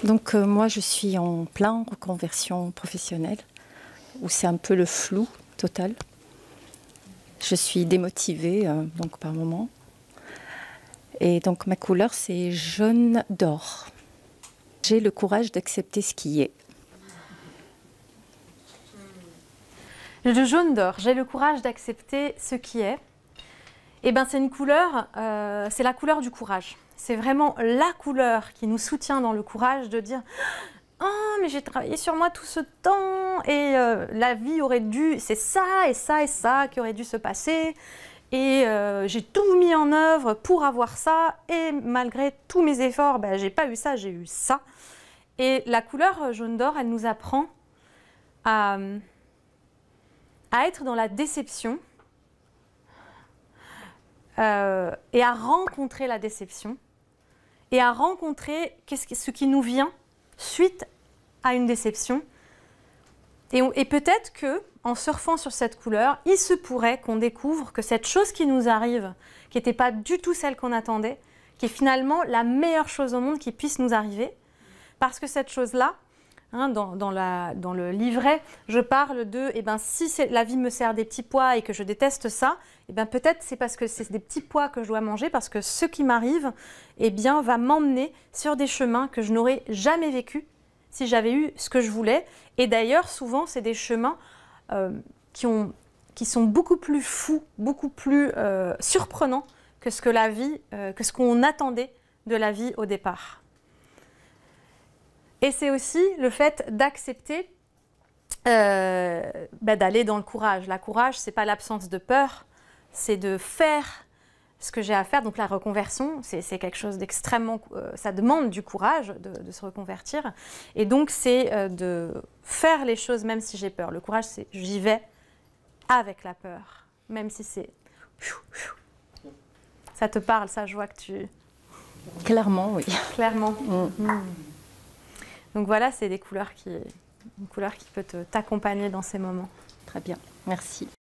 Donc moi je suis en plein reconversion professionnelle où c'est un peu le flou total. Je suis démotivée donc par moment. Et donc ma couleur c'est jaune d'or. J'ai le courage d'accepter ce qui est. Le jaune d'or, j'ai le courage d'accepter ce qui est. Eh ben, c'est une couleur, c'est la couleur du courage. C'est vraiment la couleur qui nous soutient dans le courage de dire « Oh, mais j'ai travaillé sur moi tout ce temps et la vie aurait dû, c'est ça et ça et ça qui aurait dû se passer et j'ai tout mis en œuvre pour avoir ça et malgré tous mes efforts, ben, j'ai pas eu ça, j'ai eu ça. » Et la couleur jaune d'or, elle nous apprend à être dans la déception et à rencontrer la déception et à rencontrer ce qui nous vient suite à une déception. Et peut-être qu'en surfant sur cette couleur, il se pourrait qu'on découvre que cette chose qui nous arrive, qui n'était pas du tout celle qu'on attendait, qui est finalement la meilleure chose au monde qui puisse nous arriver, parce que cette chose-là, hein, dans le livret, je parle de eh ben, si la vie me sert des petits pois et que je déteste ça, eh ben, peut-être c'est parce que c'est des petits pois que je dois manger, parce que ce qui m'arrive eh bien, va m'emmener sur des chemins que je n'aurais jamais vécus si j'avais eu ce que je voulais. Et d'ailleurs, souvent, c'est des chemins qui sont beaucoup plus fous, beaucoup plus surprenants que ce que la vie, que ce qu'on attendait de la vie au départ. Et c'est aussi le fait d'accepter d'aller dans le courage. La courage, ce n'est pas l'absence de peur, c'est de faire ce que j'ai à faire. Donc la reconversion, c'est quelque chose d'extrêmement... ça demande du courage de se reconvertir. Et donc c'est de faire les choses même si j'ai peur. Le courage, c'est j'y vais avec la peur, même si c'est... Ça te parle, ça, je vois que tu... Clairement, oui. Clairement. Donc voilà, c'est une couleur qui peut t'accompagner dans ces moments. Très bien, merci.